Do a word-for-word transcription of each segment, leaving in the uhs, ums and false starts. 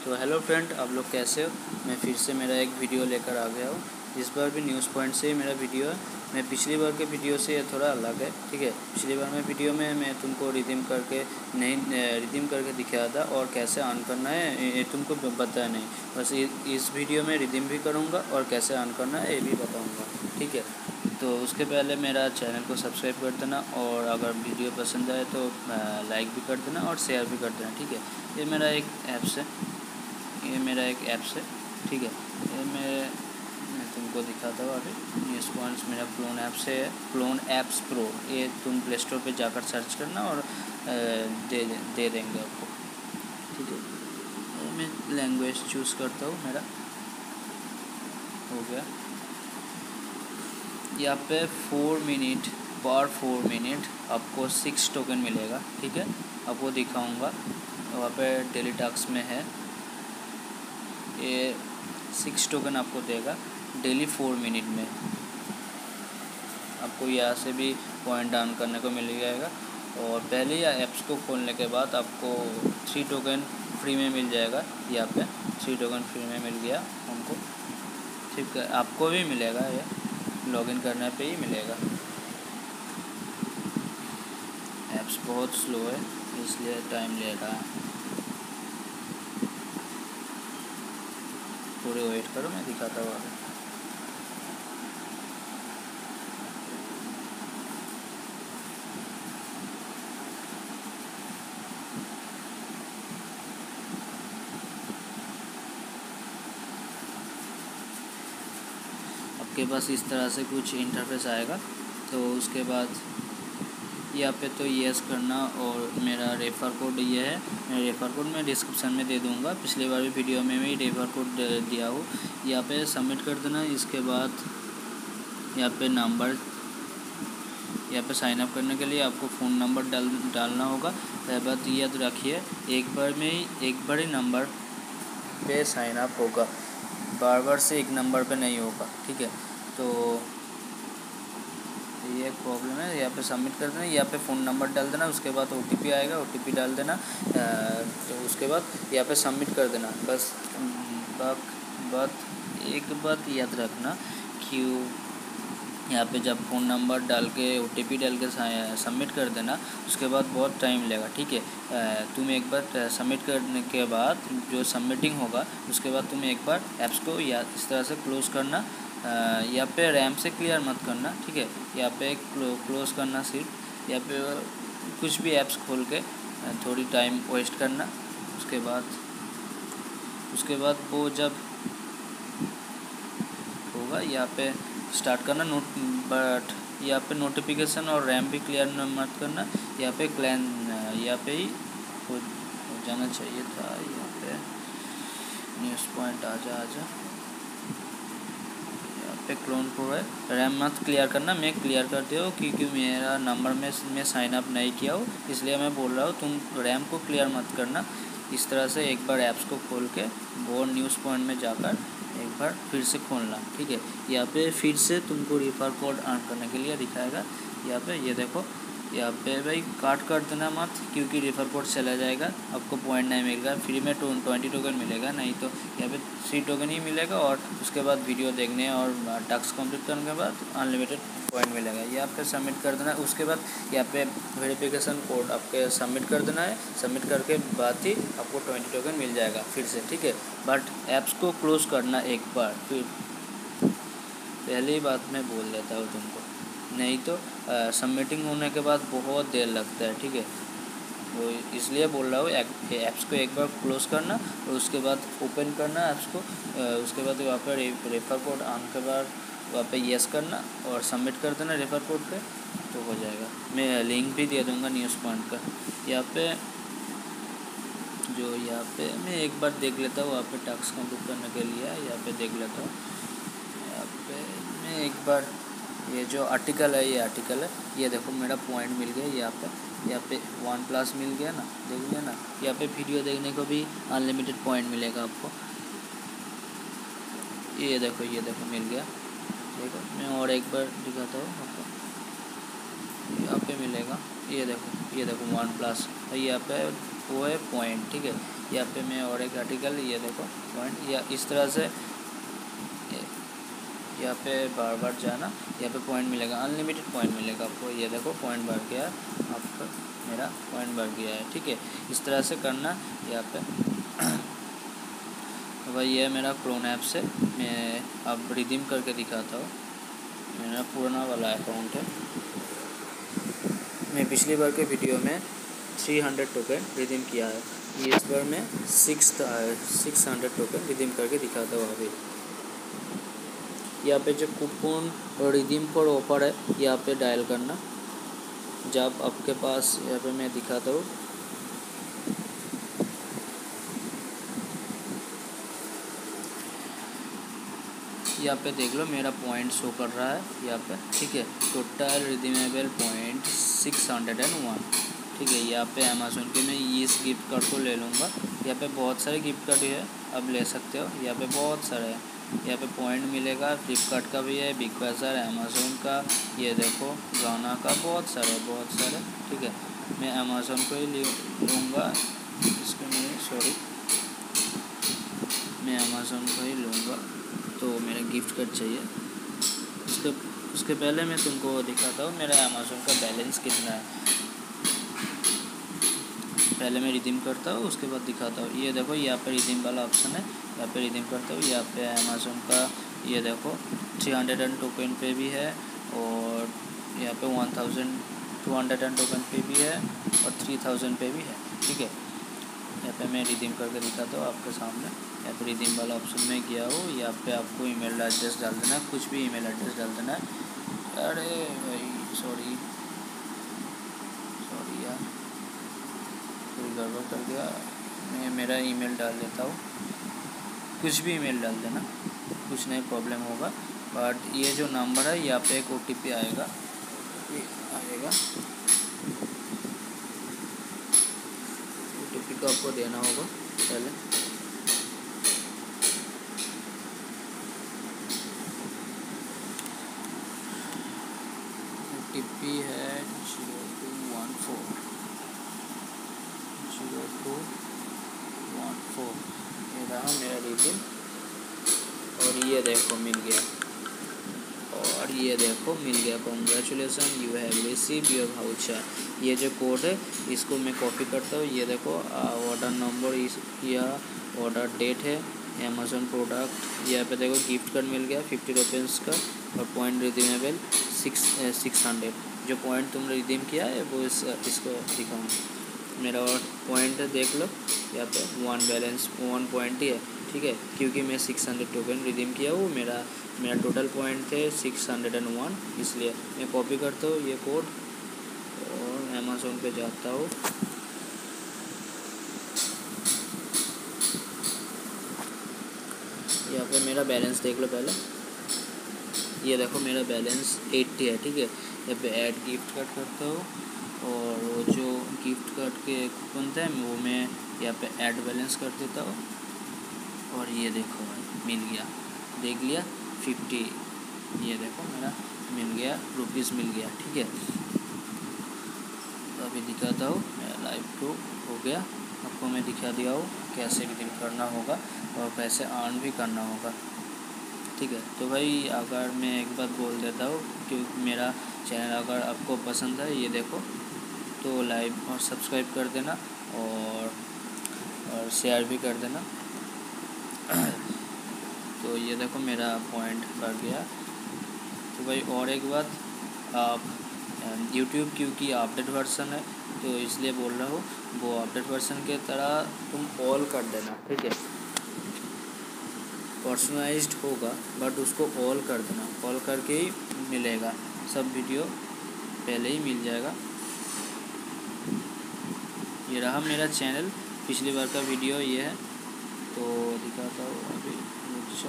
तो hello friend, आप लोग कैसे हो। मैं फिर से मेरा एक वीडियो लेकर आ गया हूँ। इस बार भी न्यूज़ पॉइंट से ही मेरा वीडियो है। मैं पिछली बार के वीडियो से ये थोड़ा अलग है, ठीक है। पिछली बार में वीडियो में मैं तुमको रिडीम करके नहीं रिडीम करके दिखाया था और कैसे ऑन करना है ये तुमको बताया नहीं। बस इस वीडियो में रिडीम भी करूँगा और कैसे ऑन करना है ये भी बताऊँगा, ठीक है। तो उसके पहले मेरा चैनल को सब्सक्राइब कर देना और अगर वीडियो पसंद आए तो लाइक भी कर देना और शेयर भी कर देना, ठीक है। ये मेरा एक ऐप्स है ये मेरा एक ऐप्स है ठीक है। ये मैं मैं तुमको दिखाता हूँ अभी। न्यूज़ पॉइंट्स मेरा क्लोन ऐप्स है, क्लोन ऐप्स प्रो। ये तुम प्ले स्टोर पर जाकर सर्च करना और दे दे देंगे आपको, ठीक है। मैं लैंग्वेज चूज़ करता हूँ, मेरा हो गया। यहाँ पे फोर मिनट पर फोर मिनट आपको सिक्स टोकन मिलेगा, ठीक है। आपको दिखाऊंगा, वहाँ पे डेली टास्क में है ये सिक्स टोकन आपको देगा डेली फोर मिनट में। आपको यहाँ से भी पॉइंट डाउन करने को मिल जाएगा और पहले या ऐप्स को खोलने के बाद आपको थ्री टोकन फ्री में मिल जाएगा। यहाँ पे थ्री टोकन फ्री में मिल गया हमको, ठीक है। आपको भी मिलेगा, ये लॉगिन करने पे ही मिलेगा। ऐप्स बहुत स्लो है इसलिए टाइम ले रहा है, थोड़ी वेट करो, मैं दिखाता हूँ आगे। आपके पास इस तरह से कुछ इंटरफेस आएगा। तो उसके बाद यहाँ पे तो येस करना और मेरा रेफर कोड ये है। मेरा रेफर कोड मैं डिस्क्रिप्शन में दे दूँगा। पिछली बार भी वीडियो में भी रेफर कोड दिया हो। यहाँ पे सबमिट कर देना। इसके बाद यहाँ पे नंबर, यहाँ पे साइन अप करने के लिए आपको फ़ोन नंबर डाल डालना होगा। बात याद रखिए, एक बार में ही एक बार ही नंबर पे साइन अप होगा, बार बार से एक नंबर पे नहीं होगा, ठीक है। तो ये एक प्रॉब्लम है। यहाँ पे सबमिट कर देना, यहाँ पे फ़ोन नंबर डाल देना, उसके बाद ओटीपी आएगा, ओटीपी डाल देना। तो उसके बाद यहाँ पे सबमिट कर देना। बस बात एक बात याद रखना, क्यों यहाँ पे जब फ़ोन नंबर डाल के ओटीपी डाल के सबमिट कर देना, उसके बाद बहुत टाइम लगेगा, ठीक है। तुम एक बार सबमिट करने के बाद जो सबमिटिंग होगा उसके बाद तुम एक बार ऐप्स को या इस तरह से क्लोज़ करना। यहाँ पे रैम से क्लियर मत करना, ठीक है। यहाँ पे क्लोज़ करना सिर्फ। यहाँ पे कुछ भी ऐप्स खोल के थोड़ी टाइम वेस्ट करना। उसके बाद उसके बाद वो जब होगा यहाँ पे स्टार्ट करना नोट। बट यहाँ पे नोटिफिकेशन और रैम भी क्लियर मत करना। यहाँ पे क्लैन यहाँ पे ही हो जाना चाहिए था। यहाँ पे न्यूज़ पॉइंट आजा आजा यहाँ पे क्लोन प्रो है। रैम मत क्लियर करना, मैं क्लियर कर दिया हूँ क्योंकि मेरा नंबर में मैं साइन अप नहीं किया हूँ, इसलिए मैं बोल रहा हूँ तुम रैम को क्लियर मत करना। इस तरह से एक बार ऐप्स को खोल के वो न्यूज़ पॉइंट में जाकर एक बार फिर से खोलना, ठीक है। यहाँ पे फिर से तुमको रेफर कोड अर्न करने के लिए दिखाएगा। यहाँ पे ये देखो, यहाँ पे भाई काट कर देना मत, क्योंकि रेफर कोड चला जाएगा, आपको पॉइंट नहीं मिलेगा। फ्री में ट्वेंटी टोकन मिलेगा, नहीं तो यहाँ पे थ्री टोकन ही मिलेगा। और उसके बाद वीडियो देखने और टास्क कंप्लीट करने के बाद अनलिमिटेड पॉइंट मिलेगा। यहाँ पे सबमिट कर देना। उसके बाद यहाँ पे वेरिफिकेशन कोड आपके सबमिट कर देना है। सबमिट करके बाद ही आपको ट्वेंटी टोकन मिल जाएगा फिर से, ठीक है। बट ऐप्स को क्लोज़ करना एक बार, फिर पहली बात मैं बोल देता हूँ तुमको, नहीं तो सबमिटिंग होने के बाद बहुत देर लगता है, ठीक है। वो इसलिए बोल रहा हूँ ऐप्स को एक बार क्लोज़ करना और उसके बाद ओपन करना ऐप्स को। उसके बाद वहाँ पर रेफर कोड आने के बाद वहाँ पे येस करना और सबमिट कर देना रेफर कोड पे, तो हो जाएगा। मैं लिंक भी दे दूँगा न्यूज़ पॉइंट का। यहाँ पे जो यहाँ पे मैं एक बार देख लेता हूँ, वहाँ पे टास्क कंप्लीट करने के लिए यहाँ पे देख लेता हूँ। यहाँ पे मैं एक बार ये जो आर्टिकल है, ये आर्टिकल है, ये देखो मेरा पॉइंट मिल गया। यहाँ पे यहाँ पे वन प्लस मिल गया ना, देख लिया ना। यहाँ पे वीडियो देखने को भी अनलिमिटेड पॉइंट मिलेगा आपको। ये देखो ये देखो मिल गया, देखो। मैं और एक बार दिखाता हूँ आपको, यहाँ पे मिलेगा। ये देखो ये देखो वन प्लस, यहाँ पे वो है पॉइंट, ठीक है। यहाँ पे मैं और एक आर्टिकल, ये देखो पॉइंट, या इस तरह से यहाँ पे बार बार जाना, यहाँ पे पॉइंट मिलेगा, अनलिमिटेड पॉइंट मिलेगा आपको। ये देखो पॉइंट बढ़ गया आपका, मेरा पॉइंट बढ़ गया है, ठीक है। इस तरह से करना यहाँ पे। तो भाई ये मेरा क्लोन ऐप से मैं अब रिडीम करके दिखाता हूँ। मेरा पुराना वाला अकाउंट है। मैं पिछली बार के वीडियो में थ्री हंड्रेड टोकन रिडीम किया है, ये इस बार मैं six six hundred token redeem करके दिखाता हूँ अभी। यहाँ पे जो कूपन और रिडीम फॉर ऑफर है, यहाँ पे डायल करना। जब आपके पास, यहाँ पे मैं दिखाता हूँ, यहाँ पे देख लो मेरा पॉइंट शो कर रहा है यहाँ पे, ठीक है। Total redeemable point six hundred and one, ठीक है। यहाँ पे अमेज़न के मैं इस गिफ्ट कार्ड को ले लूँगा। यहाँ पे बहुत सारे गिफ्ट कार्ड है, अब ले सकते हो। यहाँ पे बहुत सारे हैं, यहाँ पे पॉइंट मिलेगा। फ्लिपकार्ट का भी है, बिग बाज़ार, अमेज़न का, ये देखो गाना का, बहुत सारे बहुत सारे ठीक है। मैं अमेज़न को ही लूँगा, इसको नहीं, सॉरी, मैं अमेज़न को ही लूँगा। तो मेरा गिफ्ट कार्ड चाहिए। उसके उसके पहले मैं तुमको दिखाता हूँ मेरा अमेज़न का बैलेंस कितना है। पहले मैं रिडीम करता हूँ, उसके बाद दिखाता हूँ। ये देखो यहाँ पे रिडीम वाला ऑप्शन है, यहाँ पे रिडीम करता हूँ। यहाँ पे अमेज़न का ये देखो थ्री हंड्रेड एंड टोकन पे भी है, और यहाँ पे one thousand two hundred and token पे भी है, और थ्री थाउजेंड पे भी है, ठीक है। यहाँ पे मैं रिडीम करके दिखाता हूँ आपके सामने। यहाँ पे रिडीम वाला ऑप्शन में गया हो, यहाँ पे आपको ईमेल एड्रेस डाल देना है, कुछ भी ईमेल एड्रेस डाल देना है। अरे भाई सॉरी सॉरी यार, कोई गड़बड़ कर दिया। मैं मेरा ईमेल डाल देता हूँ, कुछ भी ईमेल डाल देना, कुछ नहीं प्रॉब्लम होगा। बट ये जो नंबर है, यहाँ पे एक ओ टी पी आएगा, ये आएगा, ओ टी पी को आपको देना होगा पहले। ओ टी पी है zero two one four zero two one four ये रहा मेरा रिडीम। और ये देखो मिल गया, और ये देखो मिल गया। Congratulation, you have receive your voucher. ये जो कोड है इसको मैं कॉपी करता हूँ। ये देखो ऑर्डर नंबर इस या ऑर्डर डेट है, अमेज़न प्रोडक्ट। यहाँ पे देखो गिफ्ट कार्ड मिल गया फिफ्टी रुपीज़ का, और point redeemable six six hundred. जो पॉइंट तुमने रिडीम किया है वो इस इसको दिखाऊँगा। मेरा और पॉइंट है देख लो, यहाँ पे वन बैलेंस वन पॉइंट ही है, ठीक है, क्योंकि मैं सिक्स हंड्रेड टोकन रिडीम किया हूँ। मेरा मेरा टोटल पॉइंट थे सिक्स हंड्रेड एंड वन, इसलिए मैं कॉपी करता हूँ ये कोड और अमेज़न पे जाता हूँ। यहाँ पे मेरा बैलेंस देख लो पहले। ये देखो मेरा बैलेंस एट्टी है, ठीक है। यहाँ पे ऐड गिफ्ट कार्ड करता हूँ, और वो जो गिफ्ट कार्ड के कूपन थे वो मैं यहाँ पे ऐड बैलेंस कर देता हूँ। और ये देखो भाई मिल गया, देख लिया फिफ्टी, ये देखो मेरा मिल गया, रुपीज़ मिल गया, ठीक है। तो अभी दिखाता हूँ, मेरा लाइव प्रूफ हो गया। आपको मैं दिखा दिया हूँ कैसे रिडीम करना होगा और कैसे अर्न भी करना होगा, ठीक है। तो भाई अगर मैं एक बात बोल देता हूँ कि मेरा चैनल अगर आपको पसंद है, ये देखो, तो लाइक और सब्सक्राइब कर देना, और और शेयर भी कर देना। तो ये देखो मेरा पॉइंट बढ़ गया। तो भाई और एक बात, आप यूट्यूब क्योंकि अपडेट वर्जन है तो इसलिए बोल रहा हूँ, वो अपडेट वर्जन के तरह तुम ऑल कर देना, ठीक है। पर्सनलाइज्ड होगा बट उसको ऑल कर देना, ऑल करके ही मिलेगा, सब वीडियो पहले ही मिल जाएगा। ये रहा मेरा चैनल, पिछली बार का वीडियो ये है, तो दिखाता हूँ अभी। अच्छा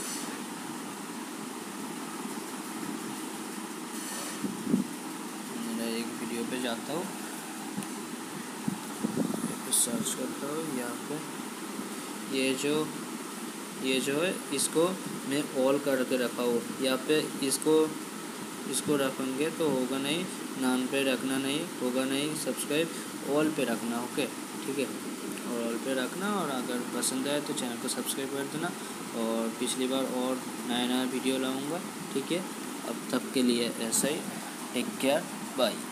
मेरा एक वीडियो पे जाता हूँ, सर्च करता हूँ यहाँ पे। ये जो ये जो है इसको मैं ऑल करके रखा हूँ, यहाँ पे इसको इसको रखेंगे तो होगा नहीं, नाम पे रखना नहीं होगा नहीं, सब्सक्राइब ऑल पे रखना, ओके। ठीक है, और ऑल पे रखना, और अगर पसंद आए तो चैनल को सब्सक्राइब कर देना, और पिछली बार और नया नया वीडियो लाऊंगा, ठीक है। अब तक के लिए ऐसा ही, टेक केयर, बाय।